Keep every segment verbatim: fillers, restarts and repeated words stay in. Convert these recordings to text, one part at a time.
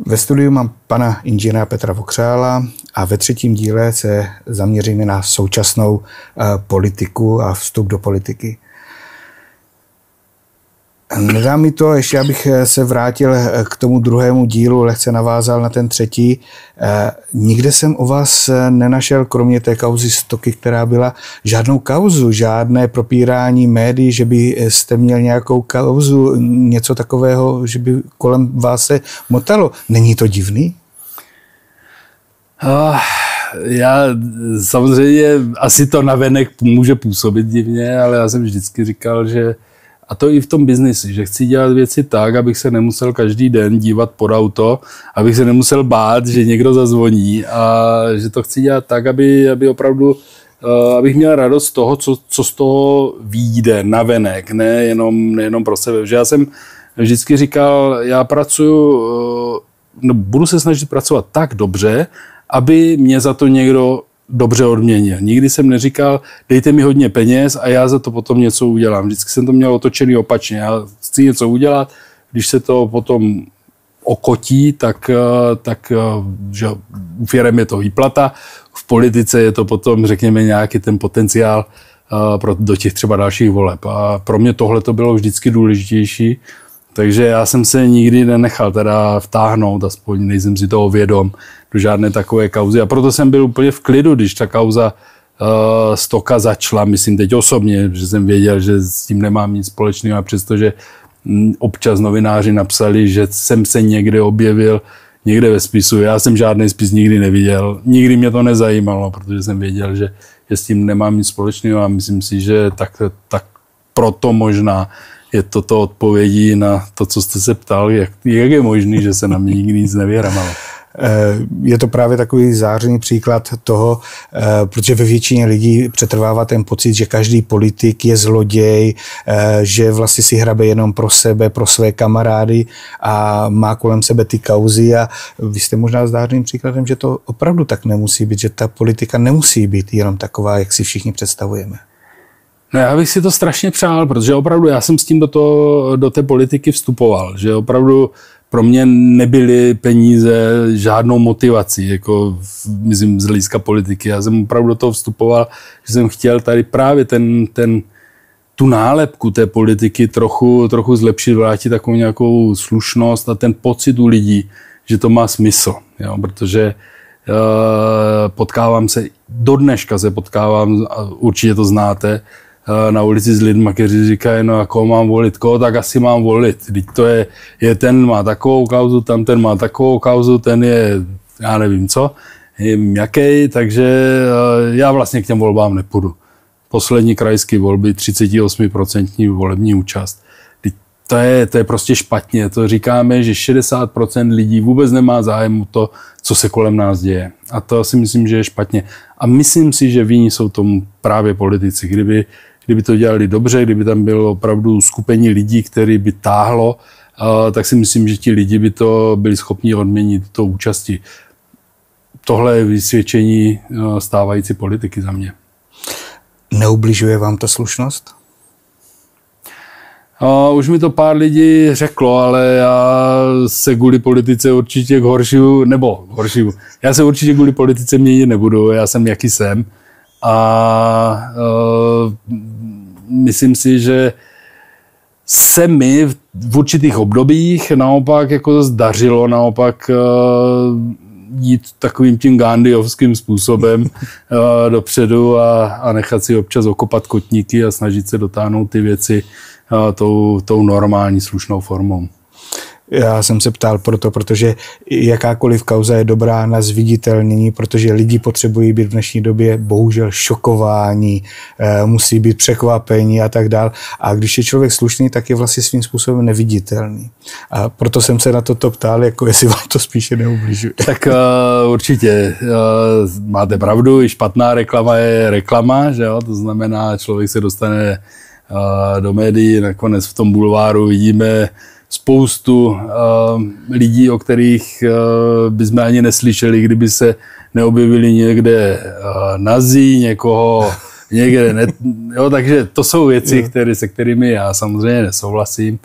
Ve studiu mám pana inženýra Petra Vokřála a ve třetím díle se zaměříme na současnou politiku a vstup do politiky. Nedá mi to, ještě abych se vrátil k tomu druhému dílu, lehce navázal na ten třetí. Nikde jsem o vás nenašel, kromě té kauzy Stoky, která byla, žádnou kauzu, žádné propírání médií, že byste měl nějakou kauzu, něco takového, že by kolem vás se motalo. Není to divný? Oh, já samozřejmě, asi to navenek může působit divně, ale já jsem vždycky říkal, že a to i v tom biznisi, že chci dělat věci tak, abych se nemusel každý den dívat pod auto, abych se nemusel bát, že někdo zazvoní a že to chci dělat tak, aby, aby opravdu, abych měl radost z toho, co, co z toho vyjde navenek, ne jenom, nejenom pro sebe. Že já jsem vždycky říkal, já pracuju, no, budu se snažit pracovat tak dobře, aby mě za to někdo dobře odměnil. Nikdy jsem neříkal, dejte mi hodně peněz a já za to potom něco udělám. Vždycky jsem to měl otočený opačně. Já chci něco udělat, když se to potom okotí, tak, tak že u firem je to výplata, v politice je to potom, řekněme, nějaký ten potenciál pro, do těch třeba dalších voleb. A pro mě tohle to bylo vždycky důležitější, takže já jsem se nikdy nenechal teda vtáhnout, aspoň nejsem si toho vědom, do žádné takové kauzy. A proto jsem byl úplně v klidu, když ta kauza uh, Stoka začala, myslím teď osobně, že jsem věděl, že s tím nemám nic společného, a přestože občas novináři napsali, že jsem se někde objevil, někde ve spisu. Já jsem žádný spis nikdy neviděl, nikdy mě to nezajímalo, protože jsem věděl, že, že s tím nemám nic společného a myslím si, že tak, tak proto možná je toto odpovědí na to, co jste se ptal, jak, jak je možný, že se na mě nikdy nic nevyhramalo. Je to právě takový zářený příklad toho, protože ve většině lidí přetrvává ten pocit, že každý politik je zloděj, že vlastně si hrabe jenom pro sebe, pro své kamarády a má kolem sebe ty kauzy a vy jste možná zářeným příkladem, že to opravdu tak nemusí být, že ta politika nemusí být jenom taková, jak si všichni představujeme. No já bych si to strašně přál, protože opravdu já jsem s tím do, toho, do té politiky vstupoval, že opravdu pro mě nebyly peníze žádnou motivací, jako myslím z hlediska politiky. Já jsem opravdu do toho vstupoval, že jsem chtěl tady právě ten, ten, tu nálepku té politiky trochu, trochu zlepšit, vrátit takovou nějakou slušnost a ten pocit u lidí, že to má smysl. Jo? Protože uh, potkávám se, do dneška se potkávám, a určitě to znáte, na ulici s lidmi, kteří říkají, no jako mám volit, koho tak asi mám volit. Teď to je, je ten má takovou kauzu, tam ten má takovou kauzu, ten je, já nevím co, je jaký, takže já vlastně k těm volbám nepůjdu. Poslední krajské volby, třicet osm procent volební účast. To je, to je prostě špatně. To říkáme, že šedesát procent lidí vůbec nemá zájem o to, co se kolem nás děje. A to si myslím, že je špatně. A myslím si, že vinní jsou tomu právě politici. Kdyby Kdyby to dělali dobře, kdyby tam bylo opravdu skupení lidí, který by táhlo, tak si myslím, že ti lidi by to byli schopni odměnit to účasti. Tohle je vysvědčení stávající politiky za mě. Neubližuje vám ta slušnost? Uh, už mi to pár lidí řeklo, ale já se kvůli politice určitě k horšímu, nebo horšímu, já se určitě kvůli politice měnit nebudu, já jsem jaký jsem. A uh, myslím si, že se mi v, v určitých obdobích naopak jako zdařilo naopak uh, jít takovým tím gandhiovským způsobem uh, dopředu a, a nechat si občas okopat kotníky a snažit se dotáhnout ty věci uh, tou, tou normální slušnou formou. Já jsem se ptal proto, protože jakákoliv kauza je dobrá na zviditelnění, protože lidi potřebují být v dnešní době bohužel šokováni, musí být překvapení a tak dál. A když je člověk slušný, tak je vlastně svým způsobem neviditelný. A proto jsem se na toto ptal, jako jestli vám to spíše neubližuje. Tak uh, určitě uh, máte pravdu, i špatná reklama je reklama, že jo? To znamená, člověk se dostane uh, do médií, nakonec v tom bulváru vidíme spoustu uh, lidí, o kterých uh, bychom ani neslyšeli, kdyby se neobjevili někde uh, nazí, někoho někde. Ne, jo, takže to jsou věci, které, se kterými já samozřejmě nesouhlasím.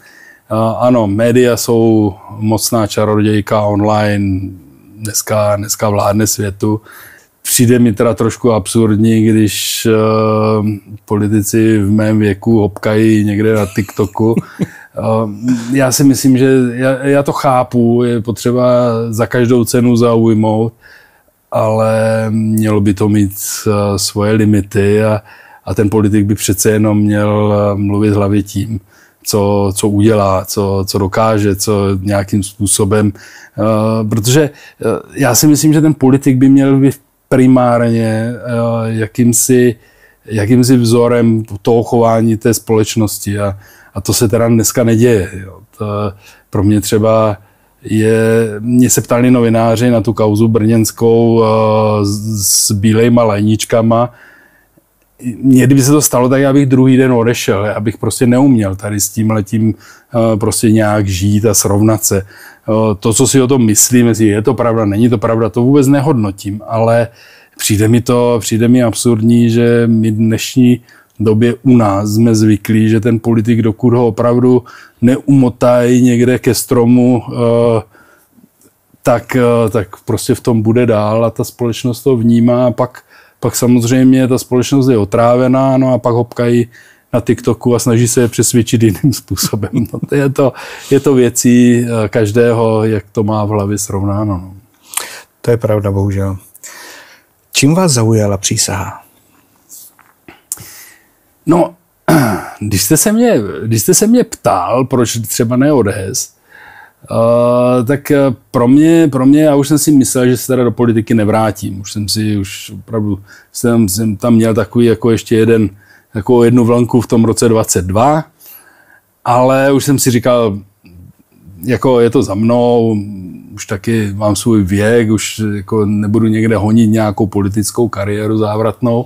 Ano, média jsou mocná čarodějka online, dneska, dneska vládne světu. Přijde mi teda trošku absurdní, když uh, politici v mém věku hopkají někde na TikToku. Uh, já si myslím, že já, já to chápu, je potřeba za každou cenu zaujmout, ale mělo by to mít uh, svoje limity a, a ten politik by přece jenom měl uh, mluvit hlavě tím, co, co udělá, co, co dokáže, co nějakým způsobem. Uh, protože uh, já si myslím, že ten politik by měl být primárně uh, jakýmsi, jakýmsi vzorem toho chování té společnosti a, a to se teda dneska neděje. Jo. To, pro mě třeba je, mě se ptali novináři na tu kauzu brněnskou uh, s, s bílejma lajničkama. Mně, kdyby se to stalo, tak já bych druhý den odešel. Já bych prostě neuměl tady s tím letím uh, prostě nějak žít a srovnat se. Uh, to, co si o tom myslím, jestli je to pravda, není to pravda, to vůbec nehodnotím, ale přijde mi to, přijde mi absurdní, že my dnešní době u nás jsme zvyklí, že ten politik, dokud ho opravdu neumotají někde ke stromu, uh, tak, uh, tak prostě v tom bude dál a ta společnost to vnímá a pak Pak samozřejmě ta společnost je otrávená, no a pak hopkají na TikToku a snaží se je přesvědčit jiným způsobem. No, to je, to, je to věcí každého, jak to má v hlavě srovnáno. No. To je pravda, bohužel. Čím vás zaujala přísaha? No, když jste se mě, když jste se mě ptal, proč třeba ne O D S, Uh, tak pro mě, pro mě, já už jsem si myslel, že se teda do politiky nevrátím. Už jsem si, už opravdu jsem, jsem tam měl takový jako ještě jeden, takovou jednu vlnku v tom roce dvacet dva, ale už jsem si říkal, jako je to za mnou, už taky mám svůj věk, už jako nebudu někde honit nějakou politickou kariéru závratnou.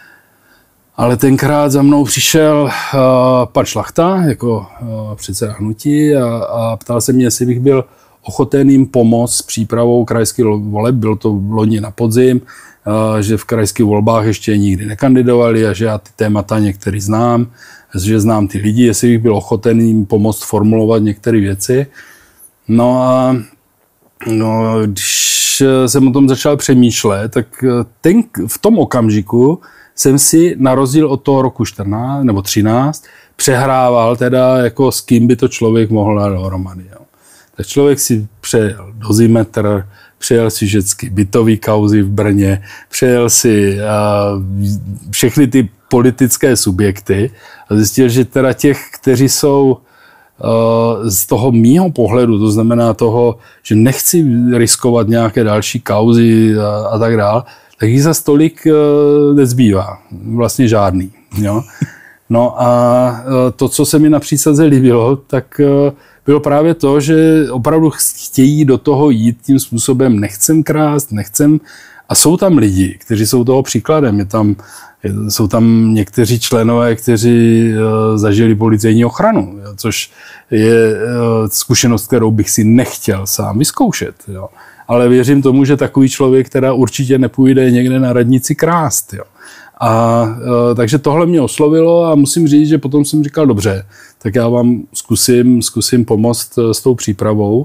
Ale tenkrát za mnou přišel uh, pan Šlachta jako uh, předseda hnutí a, a ptal se mě, jestli bych byl ochoten jim pomoct s přípravou krajských voleb. Bylo to loni na podzim, uh, že v krajských volbách ještě nikdy nekandidovali a že já ty témata některý znám, že znám ty lidi, jestli bych byl ochoten jim pomoct formulovat některé věci. No a no, když jsem o tom začal přemýšlet, tak ten, v tom okamžiku jsem si na rozdíl od toho roku čtrnáct nebo třináct přehrával teda, jako s kým by to člověk mohl dát dohromady. Jo. Tak člověk si přejel dozimetr, přejel si všechny bytový kauzy v Brně, přejel si uh, všechny ty politické subjekty a zjistil, že teda těch, kteří jsou uh, z toho mýho pohledu, to znamená toho, že nechci riskovat nějaké další kauzy a, a tak dál, tak jich za stolik uh, nezbývá. Vlastně žádný. Jo? No a uh, to, co se mi na přísaze líbilo, tak uh, bylo právě to, že opravdu chtějí do toho jít tím způsobem, nechcem krást, nechcem. A jsou tam lidi, kteří jsou toho příkladem. Je tam, je, jsou tam někteří členové, kteří uh, zažili policejní ochranu, jo? Což je uh, zkušenost, kterou bych si nechtěl sám vyzkoušet. Jo? Ale věřím tomu, že takový člověk teda určitě nepůjde někde na radnici krást. Jo. A e, takže tohle mě oslovilo a musím říct, že potom jsem říkal, dobře, tak já vám zkusím, zkusím pomoct s tou přípravou.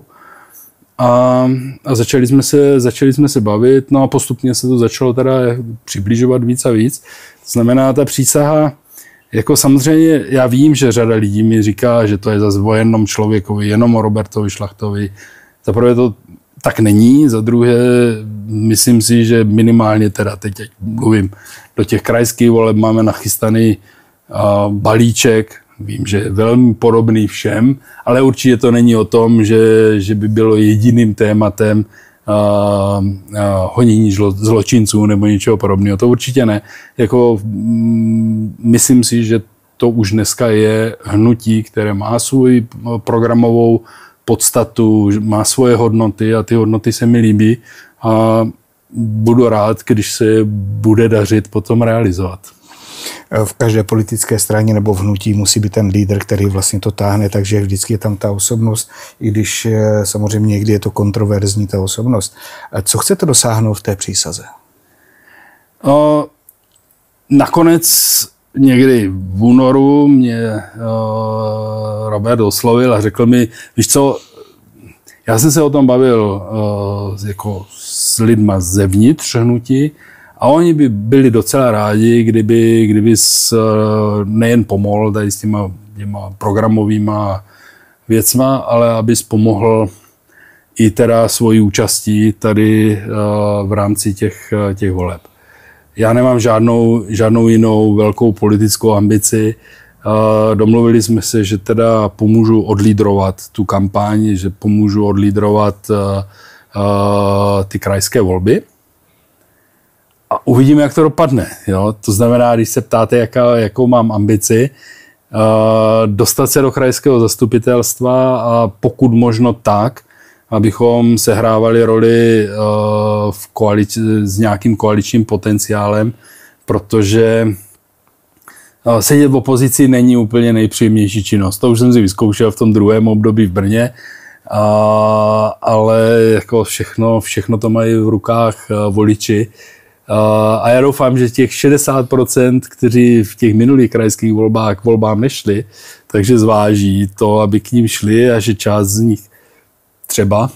A, a začali, jsme se, začali jsme se bavit, no a postupně se to začalo teda přibližovat víc a víc. To znamená, ta přísaha, jako samozřejmě já vím, že řada lidí mi říká, že to je zase o jednom člověkovi, jenom o Robertovi Šlachtovi. Zaprvé to tak není, za druhé myslím si, že minimálně teda teď mluvím, do těch krajských voleb máme nachystaný uh, balíček, vím, že je velmi podobný všem, ale určitě to není o tom, že, že by bylo jediným tématem uh, uh, honění zlo, zločinců nebo něčeho podobného, to určitě ne. Jako, mm, myslím si, že to už dneska je hnutí, které má svůj programovou podstatu, má svoje hodnoty a ty hodnoty se mi líbí a budu rád, když se bude dařit potom realizovat. V každé politické straně nebo v hnutí musí být ten lídr, který vlastně to táhne, takže vždycky je tam ta osobnost, i když samozřejmě někdy je to kontroverzní ta osobnost. Co chcete dosáhnout v té přísaze? O, nakonec někdy v únoru mě uh, Robert oslovil a řekl mi, víš co, já jsem se o tom bavil uh, jako s lidma zevnitř hnutí a oni by byli docela rádi, kdyby, kdyby s, uh, nejen pomohl tady s těma, těma programovýma věcma, ale abys pomohl i teda svojí účastí tady uh, v rámci těch, těch voleb. Já nemám žádnou, žádnou jinou velkou politickou ambici. Uh, domluvili jsme se, že teda pomůžu odlídrovat tu kampaň, že pomůžu odlídrovat uh, uh, ty krajské volby. A uvidíme, jak to dopadne. Jo? To znamená, když se ptáte, jaká, jakou mám ambici, uh, dostat se do krajského zastupitelstva a pokud možno tak, abychom sehrávali roli uh, v koalici, s nějakým koaličním potenciálem, protože uh, sedět v opozici není úplně nejpříjemnější činnost. To už jsem si vyzkoušel v tom druhém období v Brně, uh, ale jako všechno, všechno to mají v rukách uh, voliči. Uh, a já doufám, že těch šedesát procent, kteří v těch minulých krajských volbách volbám nešli, takže zváží to, aby k ním šli a že část z nich třeba,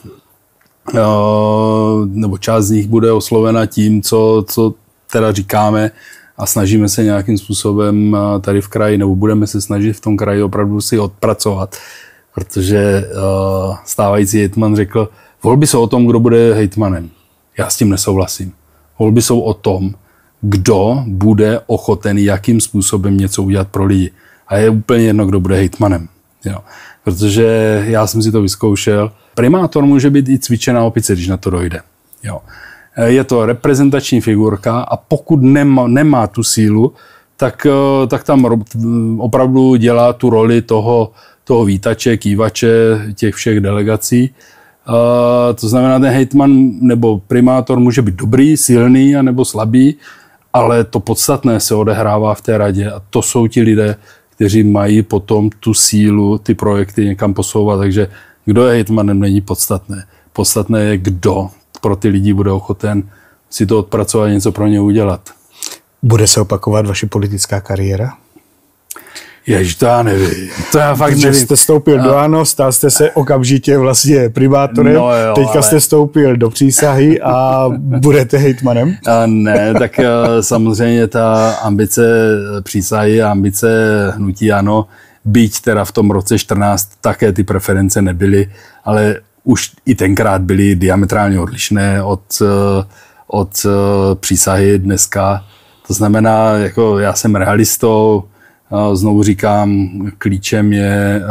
nebo část z nich bude oslovena tím, co, co teda říkáme a snažíme se nějakým způsobem tady v kraji, nebo budeme se snažit v tom kraji opravdu si odpracovat, protože stávající hejtman řekl, volby jsou o tom, kdo bude hejtmanem. Já s tím nesouhlasím. Volby jsou o tom, kdo bude ochoten jakým způsobem něco udělat pro lidi. A je úplně jedno, kdo bude hejtmanem. Jo. Protože já jsem si to vyzkoušel. Primátor může být i cvičená opice, když na to dojde. Jo. Je to reprezentační figurka a pokud nemá, nemá tu sílu, tak, tak tam opravdu dělá tu roli toho, toho vítače, kývače těch všech delegací. Uh, to znamená, ten hejtman nebo primátor může být dobrý, silný a nebo slabý, ale to podstatné se odehrává v té radě a to jsou ti lidé, kteří mají potom tu sílu, ty projekty někam posouvat. Takže kdo je hejtmanem, není podstatné. Podstatné je, kdo pro ty lidi bude ochoten si to odpracovat, něco pro ně udělat. Bude se opakovat vaše politická kariéra? Jež, to já nevím. To já fakt Protože nevím. jste vstoupil a... do ANO, stal jste se okamžitě vlastně primátorem, no jo, teďka ale... jste vstoupil do přísahy a budete hejtmanem? A ne, tak samozřejmě ta ambice přísahy a ambice hnutí ANO, byť teda v tom roce čtrnáct také ty preference nebyly, ale už i tenkrát byly diametrálně odlišné od, od přísahy dneska. To znamená, jako já jsem realistou, znovu říkám, klíčem je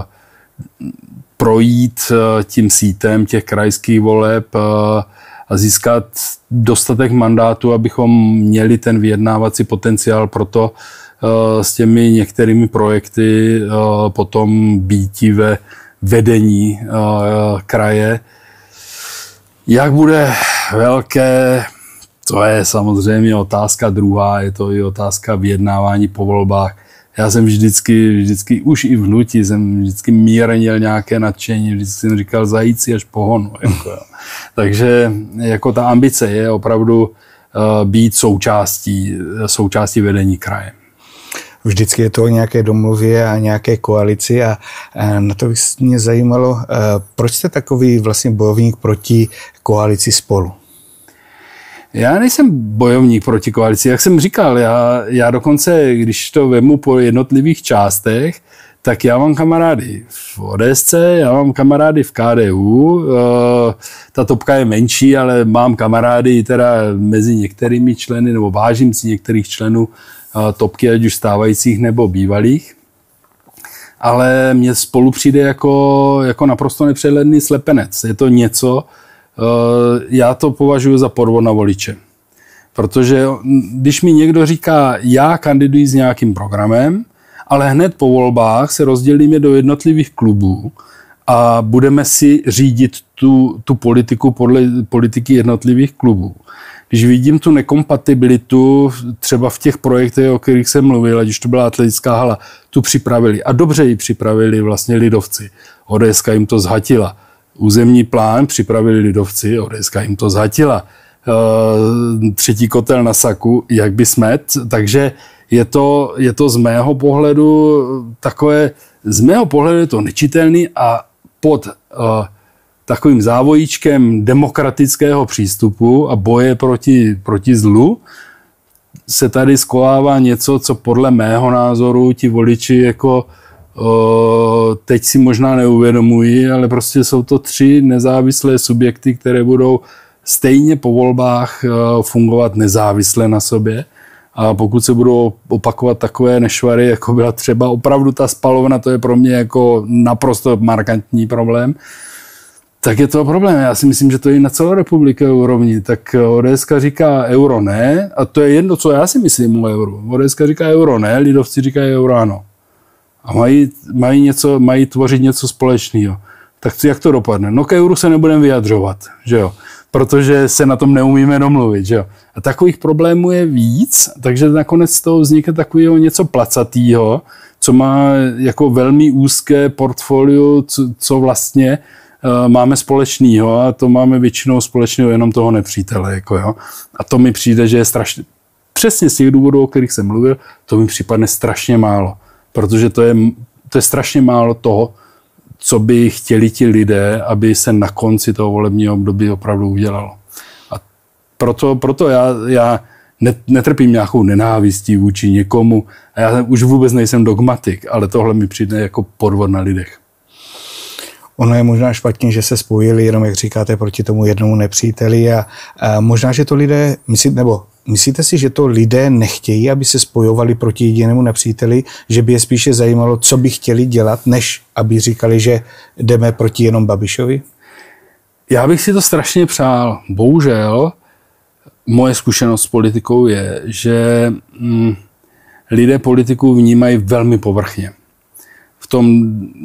projít tím sítem těch krajských voleb a získat dostatek mandátů, abychom měli ten vyjednávací potenciál pro to s těmi některými projekty potom býti ve vedení kraje. Jak bude velké, to je samozřejmě otázka druhá, je to i otázka vyjednávání po volbách. Já jsem vždycky, vždycky už i v hnutí jsem vždycky mírnil nějaké nadšení, vždycky jsem říkal zajíci až pohonu. Jako, takže jako ta ambice je opravdu uh, být součástí, součástí vedení kraje. Vždycky je to o nějaké domluvě a nějaké koalici a, a na to by mě zajímalo, uh, proč jste takový vlastně bojovník proti koalici Spolu? Já nejsem bojovník proti koalici, jak jsem říkal, já, já dokonce, když to vemu po jednotlivých částech, tak já mám kamarády v O D S C, já mám kamarády v K D U, ta topka je menší, ale mám kamarády teda mezi některými členy, nebo vážím si některých členů topky, ať už stávajících nebo bývalých. Ale mně Spolu přijde jako, jako naprosto nepřehledný slepenec. Je to něco, já to považuji za podvod na voliče. Protože když mi někdo říká, já kandiduji s nějakým programem, ale hned po volbách se rozdělíme do jednotlivých klubů a budeme si řídit tu, tu politiku podle politiky jednotlivých klubů. Když vidím tu nekompatibilitu třeba v těch projektech, o kterých jsem mluvil, ať už to byla atletická hala, tu připravili a dobře ji připravili vlastně lidovci. O D S K jim to zhatila. Územní plán připravili lidovci, O D S K jim to zhatila. Třetí kotel na saku, jak by smet. Takže je to, je to z mého pohledu takové, z mého pohledu je to nečitelný a pod uh, takovým závojíčkem demokratického přístupu a boje proti, proti zlu se tady skolává něco, co podle mého názoru ti voliči jako uh, teď si možná neuvědomují, ale prostě jsou to tři nezávislé subjekty, které budou stejně po volbách uh, fungovat nezávisle na sobě. A pokud se budou opakovat takové nešvary, jako byla třeba opravdu ta spalovna, to je pro mě jako naprosto markantní problém, tak je to problém. Já si myslím, že to je na celorepublikové úrovni. Tak ODSka říká euro ne, a to je jedno, co já si myslím o euru. ODSka říká euro ne, lidovci říkají euro ano. A mají, mají, něco, mají tvořit něco společného. Tak jak to dopadne? No k euru se nebudeme vyjadřovat, že jo? Protože se na tom neumíme domluvit. Že jo? A takových problémů je víc, takže nakonec z toho vznikne takového něco placatýho, co má jako velmi úzké portfolio, co, co vlastně uh, máme společného, a to máme většinou společného jenom toho nepřítele. Jako jo? A to mi přijde, že je strašně, přesně z těch důvodů, o kterých jsem mluvil, to mi připadne strašně málo, protože to je, to je strašně málo toho, co by chtěli ti lidé, aby se na konci toho volebního období opravdu udělalo. A proto, proto já, já netrpím nějakou nenávistí vůči někomu. A já už vůbec nejsem dogmatik, ale tohle mi přijde jako podvod na lidech. Ono je možná špatně, že se spojili, jenom jak říkáte, proti tomu jednomu nepříteli a, a možná, že to lidé, myslí, nebo myslíte si, že to lidé nechtějí, aby se spojovali proti jedinému nepříteli, že by je spíše zajímalo, co by chtěli dělat, než aby říkali, že jdeme proti jenom Babišovi? Já bych si to strašně přál. Bohužel moje zkušenost s politikou je, že hm, lidé politiku vnímají velmi povrchně. V tom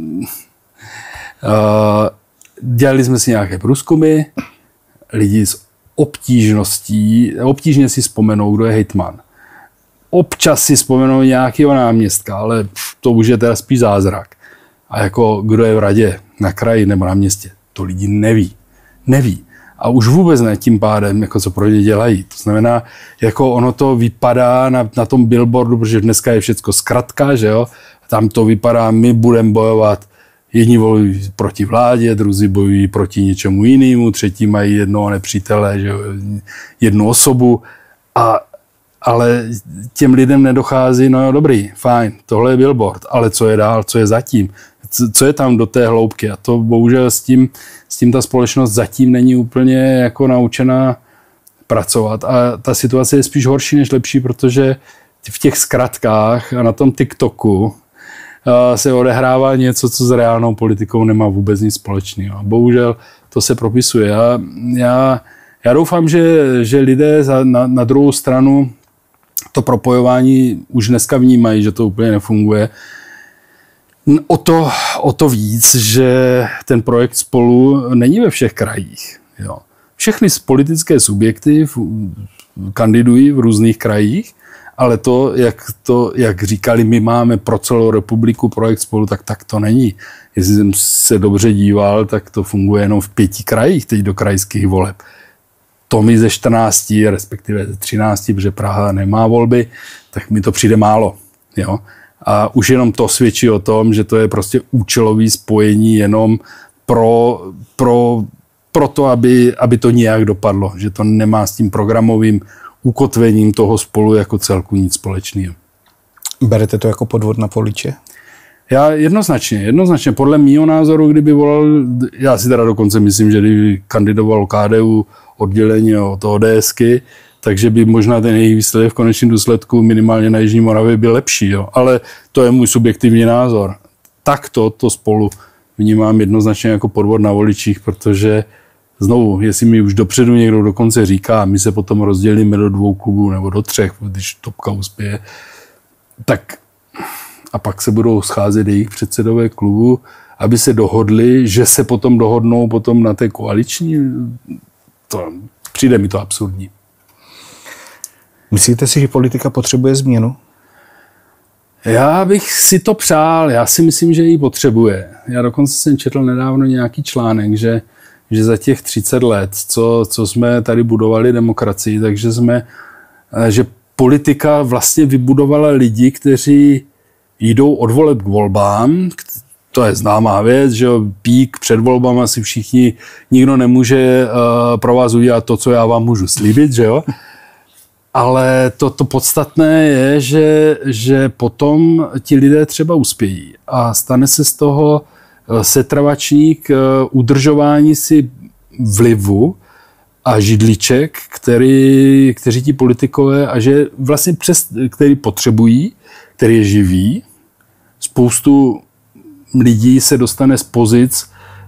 Uh, dělali jsme si nějaké průzkumy, lidi s obtížností, obtížně si vzpomenou, kdo je hejtman. Občas si vzpomenou nějakého náměstka, ale to už je teda spíš zázrak. A jako kdo je v radě, na kraji nebo na městě, to lidi neví. Neví. A už vůbec ne tím pádem, jako co pro ně dělají. To znamená, jako ono to vypadá na, na tom billboardu, protože dneska je všecko zkratka, že jo? Tam to vypadá, my budeme bojovat. Jedni bojují proti vládě, druzí bojují proti něčemu jinému, třetí mají jednoho nepřítele, že jednu osobu. A, ale těm lidem nedochází, no jo, dobrý, fajn, tohle je billboard, ale co je dál, co je zatím? Co je tam do té hloubky? A to bohužel s tím, s tím ta společnost zatím není úplně jako naučená pracovat. A ta situace je spíš horší než lepší, protože v těch zkratkách a na tom TikToku se odehrává něco, co s reálnou politikou nemá vůbec nic společného. Bohužel to se propisuje. Já, já, já doufám, že, že lidé za, na, na druhou stranu to propojování už dneska vnímají, že to úplně nefunguje. O to, o to víc, že ten projekt Spolu není ve všech krajích. Jo. Všechny politické subjekty kandidují v různých krajích, ale to jak, to, jak říkali, my máme pro celou republiku projekt Spolu, tak, tak to není. Jestli jsem se dobře díval, tak to funguje jenom v pěti krajích, teď do krajských voleb. To mi ze čtrnácti, respektive ze třinácti, protože Praha nemá volby, tak mi to přijde málo. Jo? A už jenom to svědčí o tom, že to je prostě účelový spojení jenom pro, pro, pro to, aby, aby to nějak dopadlo. Že to nemá s tím programovým ukotvením toho Spolu jako celku nic společného. Berete to jako podvod na voliče? Já jednoznačně, jednoznačně. Podle mýho názoru, kdyby volal, já si teda dokonce myslím, že kdyby kandidoval K D U oddělení od ODSky, takže by možná ten jejich výsledek v konečném důsledku minimálně na Jižní Moravě byl lepší. Jo. Ale to je můj subjektivní názor. Takto to Spolu vnímám jednoznačně jako podvod na voličích, protože znovu, jestli mi už dopředu někdo dokonce říká, my se potom rozdělíme do dvou klubů nebo do třech, když topka uspěje, tak a pak se budou scházet jejich předsedové klubu, aby se dohodli, že se potom dohodnou potom na té koaliční, to přijde mi to absurdní. Myslíte si, že politika potřebuje změnu? Já bych si to přál, já si myslím, že ji potřebuje. Já dokonce jsem četl nedávno nějaký článek, že, že za těch třicet let, co, co jsme tady budovali demokracii, takže jsme, že politika vlastně vybudovala lidi, kteří jdou od voleb k volbám. To je známá věc, že pík před volbama si všichni, nikdo nemůže uh, pro vás udělat to, co já vám můžu slíbit, že jo? Ale to, to podstatné je, že, že potom ti lidé třeba uspějí a stane se z toho setrvačník udržování si vlivu a židliček, který, kteří ti politikové, a že vlastně přes, který potřebují, který je živí. Spoustu lidí se dostane z pozic,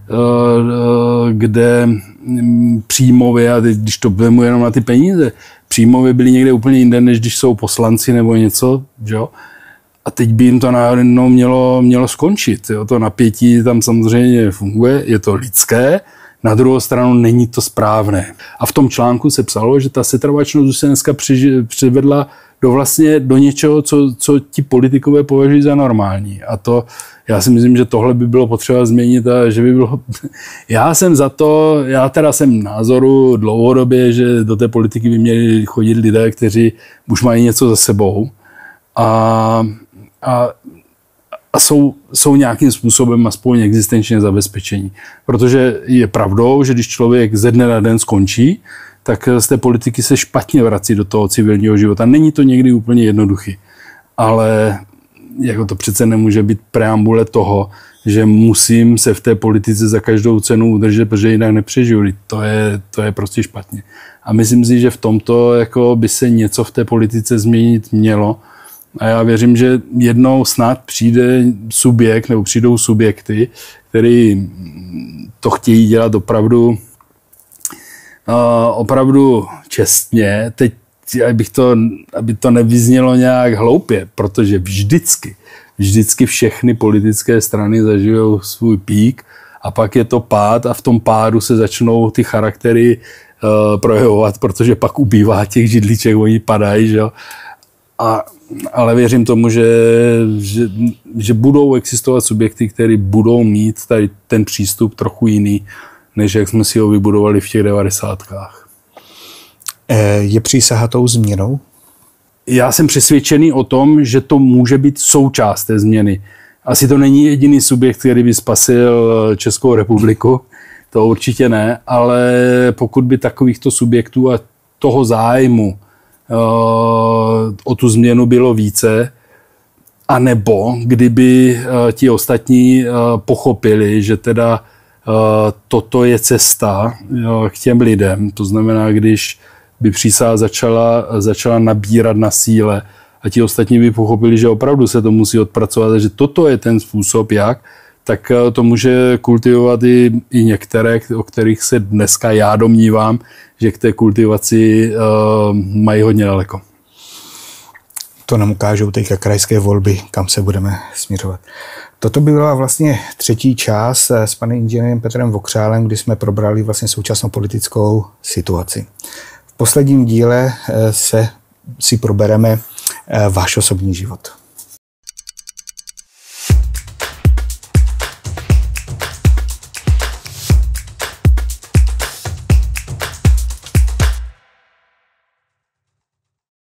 kde příjmově, a teď, když to vemu jenom na ty peníze, příjmově byli někde úplně jinde, než když jsou poslanci nebo něco, jo? A teď by jim to najednou mělo, mělo skončit. Jo? To napětí tam samozřejmě funguje, je to lidské, na druhou stranu není to správné. A v tom článku se psalo, že ta setrvačnost už se dneska přivedla do vlastně do něčeho, co, co ti politikové považují za normální. A to, já si myslím, že tohle by bylo potřeba změnit a že by bylo... Já jsem za to, já teda jsem názoru dlouhodobě, že do té politiky by měli chodit lidé, kteří už mají něco za sebou a, a, a jsou, jsou nějakým způsobem aspoň existenčně zabezpečení. Protože je pravdou, že když člověk ze dne na den skončí, tak z té politiky se špatně vrací do toho civilního života. Není to někdy úplně jednoduchý, ale jako to přece nemůže být preambule toho, že musím se v té politice za každou cenu udržet, protože jinak nepřežiju. To je, to je prostě špatně. A myslím si, že v tomto jako by se něco v té politice změnit mělo. A já věřím, že jednou snad přijde subjekt, nebo přijdou subjekty, který to chtějí dělat opravdu Uh, opravdu čestně, teď abych to, aby to nevyznělo nějak hloupě, protože vždycky, vždycky všechny politické strany zažijou svůj pík a pak je to pád a v tom pádu se začnou ty charaktery uh, projevovat, protože pak ubývá těch židliček, oni padají, že jo. A, ale věřím tomu, že, že, že budou existovat subjekty, které budou mít tady ten přístup trochu jiný, než jak jsme si ho vybudovali v těch devadesátkách. Je přísaha tou změnou? Já jsem přesvědčený o tom, že to může být součást té změny. Asi to není jediný subjekt, který by spasil Českou republiku, to určitě ne, ale pokud by takovýchto subjektů a toho zájmu o tu změnu bylo více, anebo kdyby ti ostatní pochopili, že teda toto je cesta k těm lidem. To znamená, když by přísaha začala, začala nabírat na síle a ti ostatní by pochopili, že opravdu se to musí odpracovat a že toto je ten způsob, jak, tak to může kultivovat i, i některé, o kterých se dneska já domnívám, že k té kultivaci uh, mají hodně daleko. To nám ukážou teďka krajské volby, kam se budeme směřovat. Toto by byla vlastně třetí část s panem inženýrem Petrem Vokřálem, kdy jsme probrali vlastně současnou politickou situaci. V posledním díle se si probereme váš osobní život.